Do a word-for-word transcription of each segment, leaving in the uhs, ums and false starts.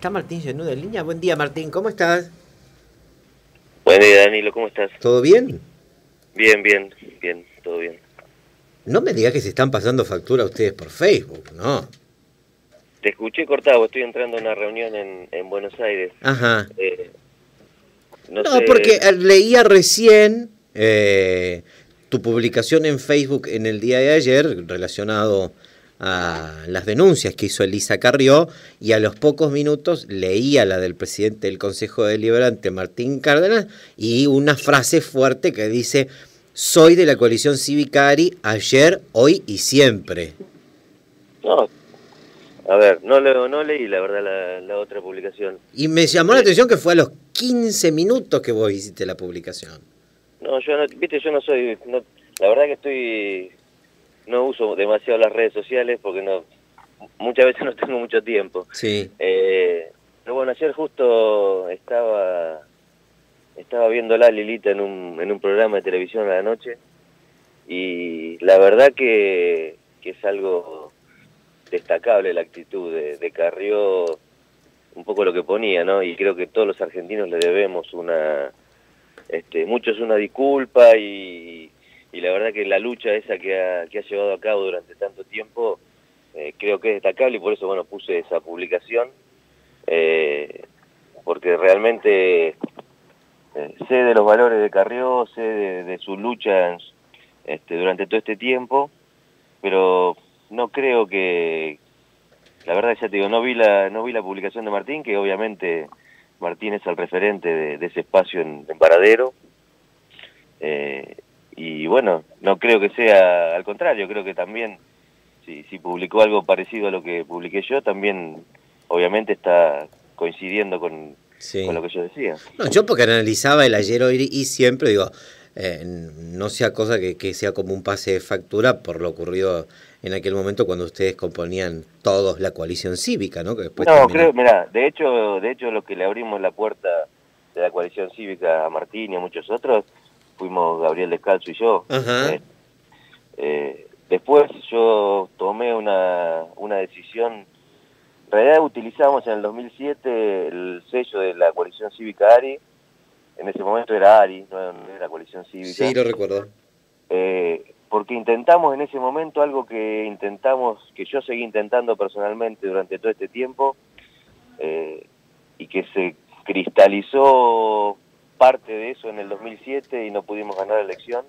¿Está Martín Genudo en línea? Buen día, Martín, ¿cómo estás? Buen día, Danilo, ¿cómo estás? ¿Todo bien? Bien, bien, bien, todo bien. No me digas que se están pasando factura a ustedes por Facebook, ¿no? Te escuché cortado, estoy entrando a una reunión en, en Buenos Aires. Ajá. Eh, no No, porque sé, eh, leía recién eh, tu publicación en Facebook en el día de ayer relacionado a las denuncias que hizo Elisa Carrió, y a los pocos minutos leía la del presidente del Consejo Deliberante, Martín Cárdenas, y una frase fuerte que dice: soy de la coalición cívica ARI ayer, hoy y siempre. no, a ver, no, leo, no leí la verdad la, la otra publicación. Y me llamó la Eh, atención que fue a los quince minutos que vos hiciste la publicación. no, yo no, viste, yo no soy, no, la verdad que estoy, no uso demasiado las redes sociales porque no, muchas veces no tengo mucho tiempo. Sí. Eh, pero bueno, ayer justo estaba, estaba viéndola Lilita en un, en un programa de televisión a la noche. Y la verdad que, que es algo destacable la actitud de, de Carrió, un poco lo que ponía, ¿no? Y creo que todos los argentinos le debemos una, este, muchos una disculpa y, y la verdad que la lucha esa que ha, que ha llevado a cabo durante tanto tiempo, eh, creo que es destacable y por eso, bueno, puse esa publicación, eh, porque realmente eh, sé de los valores de Carrió, sé de, de su lucha en, Este, durante todo este tiempo, pero no creo que, la verdad ya te digo, no vi la no vi la publicación de Martín, que obviamente Martín es el referente de, de ese espacio en, en Varadero, eh, y bueno, no creo que sea al contrario, creo que también si, si publicó algo parecido a lo que publiqué yo, también obviamente está coincidiendo con, con Sí. lo que yo decía. No, yo porque analizaba el ayer, hoy y siempre, digo, eh, no sea cosa que, que sea como un pase de factura por lo ocurrido en aquel momento cuando ustedes componían todos la coalición cívica, ¿no? Que después No, terminó. creo, mira, de hecho, de hecho, lo que le abrimos la puerta de la coalición cívica a Martín y a muchos otros, fuimos Gabriel Descalzo y yo. Ajá. ¿eh? Eh, después yo tomé una, una decisión, en realidad utilizamos en el dos mil siete el sello de la coalición cívica ARI, en ese momento era ARI, no era coalición Sí, cívica, lo recuerdo. eh, porque intentamos en ese momento algo que intentamos, que yo seguí intentando personalmente durante todo este tiempo, eh, y que se cristalizó parte de eso en el dos mil siete y no pudimos ganar la elección,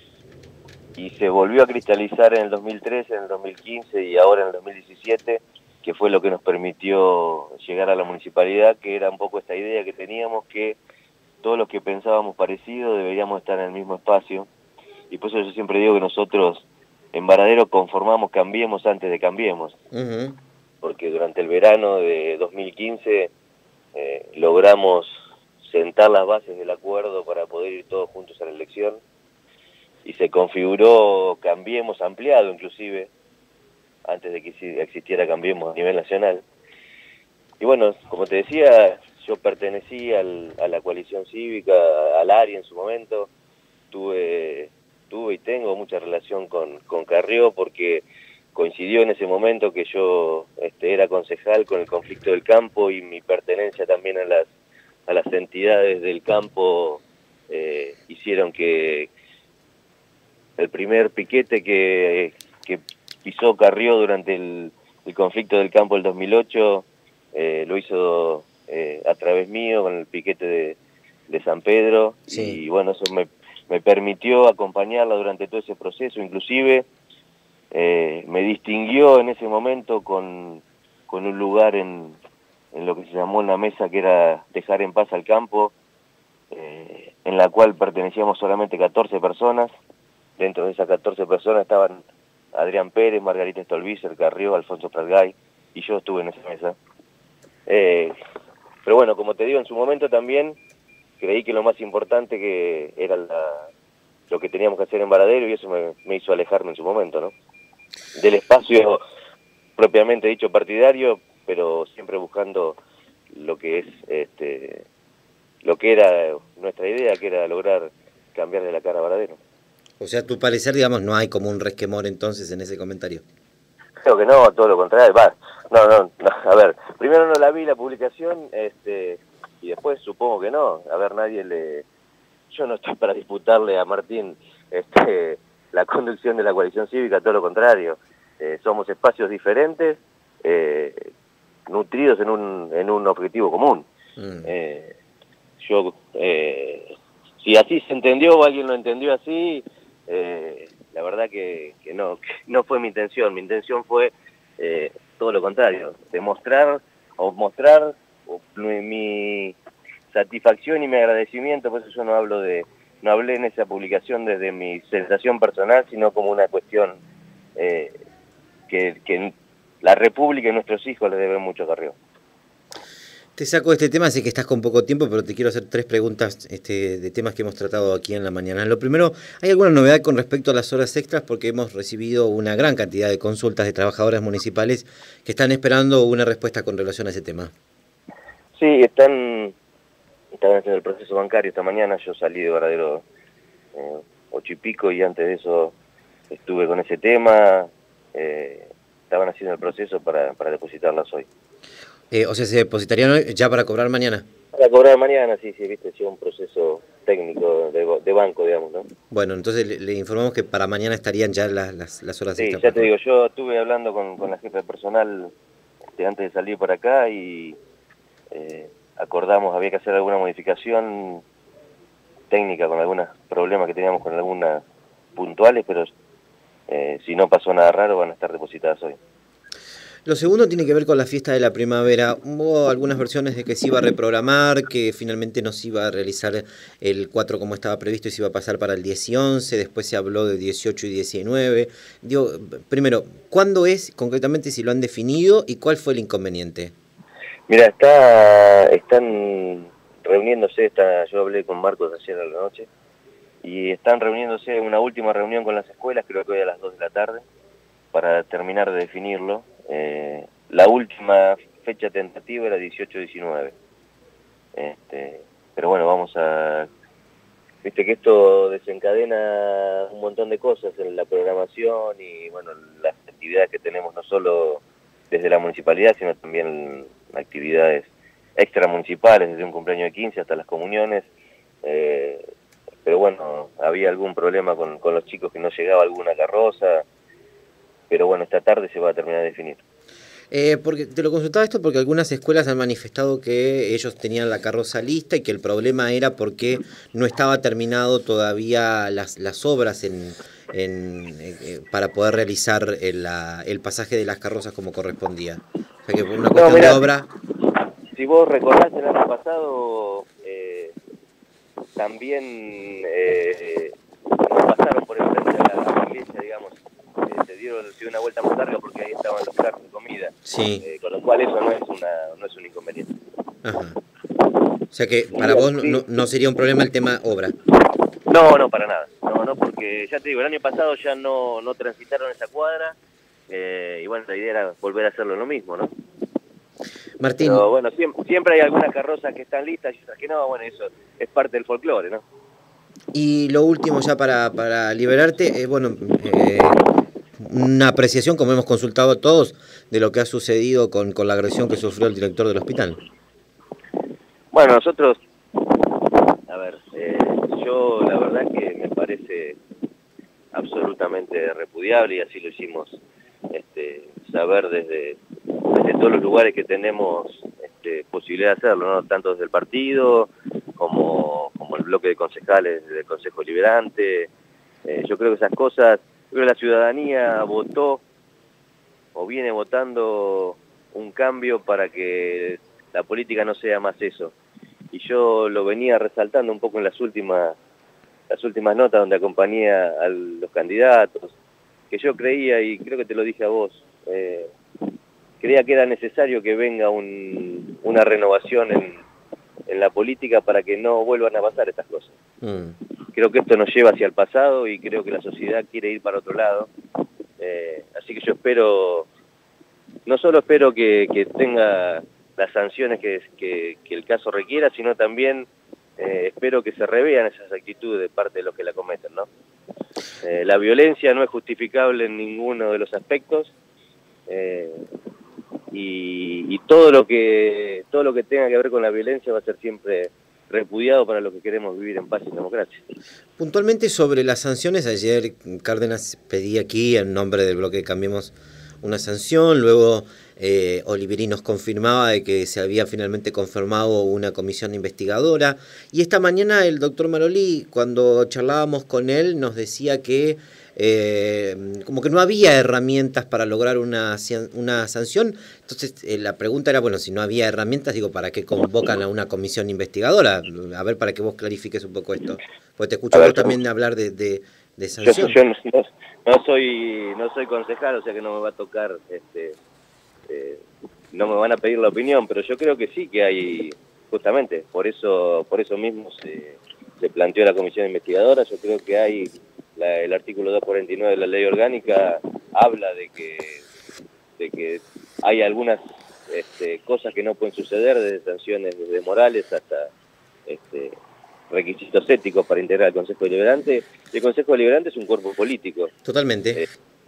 y se volvió a cristalizar en el dos mil trece, en el dos mil quince y ahora en el dos mil diecisiete, que fue lo que nos permitió llegar a la municipalidad, que era un poco esta idea que teníamos, que todos los que pensábamos parecido deberíamos estar en el mismo espacio, y por eso yo siempre digo que nosotros en Varadero conformamos Cambiemos antes de Cambiemos, Uh-huh. porque durante el verano de dos mil quince eh, logramos sentar las bases del acuerdo para poder ir todos juntos a la elección, y se configuró Cambiemos ampliado inclusive, antes de que existiera Cambiemos a nivel nacional. Y bueno, como te decía, yo pertenecí al, a la coalición cívica, al ARI en su momento, tuve, tuve y tengo mucha relación con, con Carrió porque coincidió en ese momento que yo este, era concejal con el conflicto del campo y mi pertenencia también a las, a las entidades del campo eh, hicieron que el primer piquete que, que pisó Carrió durante el, el conflicto del campo del dos mil ocho eh, lo hizo eh, a través mío con el piquete de, de San Pedro, Sí. y bueno, eso me, me permitió acompañarla durante todo ese proceso, inclusive eh, me distinguió en ese momento con, con un lugar en, en lo que se llamó una mesa que era Dejar en Paz al Campo, eh, en la cual pertenecíamos solamente catorce personas. Dentro de esas catorce personas estaban Adrián Pérez, Margarita Stolbizer, Carrió, Alfonso Fragay, y yo estuve en esa mesa. Eh, pero bueno, como te digo, en su momento también creí que lo más importante que era la, lo que teníamos que hacer en Varadero, y eso me, me hizo alejarme en su momento, ¿no? Del espacio propiamente dicho partidario, pero siempre buscando lo que es, este, lo que era nuestra idea, que era lograr cambiarle la cara a Varadero. O sea, a tu parecer, digamos, no hay como un resquemor entonces en ese comentario. Creo que no, todo lo contrario. Va, no, no, no, a ver, primero no la vi la publicación, este, y después supongo que no. A ver, nadie le... Yo no estoy para disputarle a Martín este, la conducción de la coalición cívica, todo lo contrario. Eh, somos espacios diferentes, eh, nutridos en un, en un objetivo común. Mm. Eh, yo, eh, si así se entendió o alguien lo entendió así, eh, la verdad que, que no, que no fue mi intención. Mi intención fue eh, todo lo contrario, demostrar o mostrar o, mi, mi satisfacción y mi agradecimiento. Por eso yo no hablo de, no hablé en esa publicación desde mi sensación personal, sino como una cuestión eh, que, que la República y nuestros hijos le deben mucho a Carrió. Te saco este tema, sé que estás con poco tiempo, pero te quiero hacer tres preguntas este, de temas que hemos tratado aquí en la mañana. Lo primero, ¿hay alguna novedad con respecto a las horas extras? Porque hemos recibido una gran cantidad de consultas de trabajadoras municipales que están esperando una respuesta con relación a ese tema. Sí, están, están haciendo el proceso bancario esta mañana. Yo salí de Varadero eh, ocho y pico y antes de eso estuve con ese tema. Eh, estaban haciendo el proceso para, para depositarlas hoy. Eh, o sea, ¿se depositarían hoy ya para cobrar mañana? Para cobrar mañana, sí, sí, viste, ha sido un proceso técnico de, de banco, digamos, ¿no? Bueno, entonces le, le informamos que para mañana estarían ya las, las, las horas sí, extras. Sí, ya te digo, yo estuve hablando con, con la jefa de personal este, antes de salir por acá y eh, acordamos, había que hacer alguna modificación técnica con algunos problemas que teníamos con algunas puntuales, pero eh, si no pasó nada raro van a estar depositadas hoy. Lo segundo tiene que ver con la fiesta de la primavera. Hubo algunas versiones de que se iba a reprogramar, que finalmente no se iba a realizar el cuatro como estaba previsto y se iba a pasar para el diez y once, después se habló de dieciocho y diecinueve. Digo, primero, ¿cuándo es concretamente, si lo han definido, y cuál fue el inconveniente? Mira, está, están reuniéndose, está, yo hablé con Marcos ayer a la noche, y están reuniéndose una última reunión con las escuelas, creo que hoy a las dos de la tarde, para terminar de definirlo. Eh, la última fecha tentativa era dieciocho diecinueve. Este, pero bueno, vamos a... Viste que esto desencadena un montón de cosas en la programación y bueno, las actividades que tenemos no solo desde la municipalidad, sino también actividades extramunicipales, desde un cumpleaños de quince hasta las comuniones. Eh, pero bueno, había algún problema con, con los chicos que no llegaba alguna carroza. Pero bueno, esta tarde se va a terminar de definir. Eh, porque te lo consultaba esto porque algunas escuelas han manifestado que ellos tenían la carroza lista y que el problema era porque no estaba terminado todavía las, las obras en, en, eh, para poder realizar el, la, el pasaje de las carrozas como correspondía. O sea que por una cuestión no, mirá, de obra... Si, si vos recordás el año pasado, eh, también eh, nos pasaron por el frente de la iglesia, digamos, se dieron una vuelta más larga porque ahí estaban los carros de comida, sí. eh, con lo cual eso no es una no es un inconveniente. Ajá. O sea que para sí, vos sí. no, no sería un problema el tema obra. No, no, para nada. No, no, porque ya te digo, el año pasado ya no, no transitaron esa cuadra eh, y bueno, la idea era volver a hacerlo lo mismo, ¿no? Martín. Pero bueno, siempre, siempre hay algunas carrozas que están listas y otras que no, bueno, eso es parte del folclore, ¿no? Y lo último ya para, para liberarte, eh, bueno, eh, una apreciación, como hemos consultado todos, de lo que ha sucedido con, con la agresión que sufrió el director del hospital. Bueno, nosotros, a ver, eh, yo la verdad que me parece absolutamente repudiable y así lo hicimos este, saber desde, desde todos los lugares que tenemos este, posibilidad de hacerlo, ¿no? Tanto desde el partido como, como el bloque de concejales del Consejo Liberante. Eh, yo creo que esas cosas... Creo que la ciudadanía votó o viene votando un cambio para que la política no sea más eso. Y yo lo venía resaltando un poco en las últimas, las últimas notas donde acompañé a los candidatos, que yo creía, y creo que te lo dije a vos, eh, creía que era necesario que venga un, una renovación en, en la política para que no vuelvan a pasar estas cosas. Mm. Creo que esto nos lleva hacia el pasado y creo que la sociedad quiere ir para otro lado. Eh, así que yo espero, no solo espero que, que tenga las sanciones que, que, que el caso requiera, sino también eh, espero que se revean esas actitudes de parte de los que la cometen, ¿no? Eh, la violencia no es justificable en ninguno de los aspectos eh, y, y todo lo que todo lo que tenga que ver con la violencia va a ser siempre repudiado para los que queremos vivir en paz y en democracia. Puntualmente sobre las sanciones, ayer Cárdenas pedía aquí en nombre del bloque Cambiemos una sanción, luego eh, Oliveri nos confirmaba de que se había finalmente confirmado una comisión investigadora, y esta mañana el doctor Maroli, cuando charlábamos con él, nos decía que eh, como que no había herramientas para lograr una, una sanción. Entonces eh, la pregunta era, bueno, si no había herramientas, digo, ¿para qué convocan a una comisión investigadora? A ver, para que vos clarifiques un poco esto, porque te escucho vos también hablar de, de, de sanción. Yo, yo no, no, no soy no soy concejal, o sea que no me va a tocar, este, eh, no me van a pedir la opinión, pero yo creo que sí que hay, justamente, por eso por eso mismo se, se planteó la comisión investigadora. Yo creo que hay la, el artículo doscientos cuarenta y nueve de la ley orgánica habla de que de que hay algunas este, cosas que no pueden suceder, desde sanciones desde morales hasta este, requisitos éticos para integrar el Consejo Deliberante. El Consejo Deliberante es un cuerpo político. Totalmente. Eh,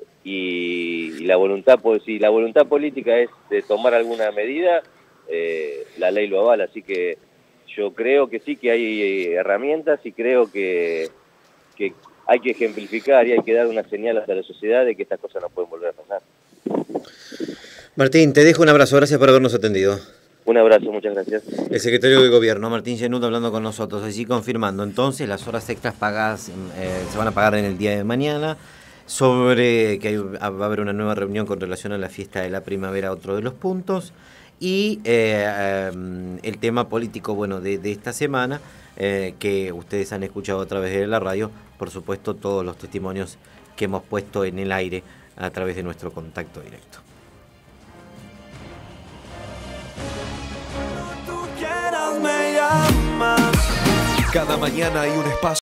y, y la voluntad, pues, si la voluntad política es de tomar alguna medida, eh, la ley lo avala. Así que yo creo que sí que hay herramientas, y creo que, que hay que ejemplificar y hay que dar una señal hacia la sociedad de que estas cosas no pueden volver a pasar. Martín, te dejo un abrazo, gracias por habernos atendido. Un abrazo, muchas gracias. El secretario de Gobierno, Martín Genuto, hablando con nosotros, así confirmando entonces las horas extras pagadas eh, se van a pagar en el día de mañana, sobre que hay, va a haber una nueva reunión con relación a la fiesta de la primavera, otro de los puntos, y eh, eh, el tema político, bueno, de, de esta semana, eh, que ustedes han escuchado a través de la radio, por supuesto todos los testimonios que hemos puesto en el aire a través de nuestro contacto directo. Cada mañana hay un espacio